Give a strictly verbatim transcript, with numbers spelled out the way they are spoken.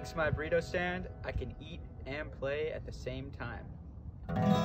Thanks to my burrito stand, I can eat and play at the same time.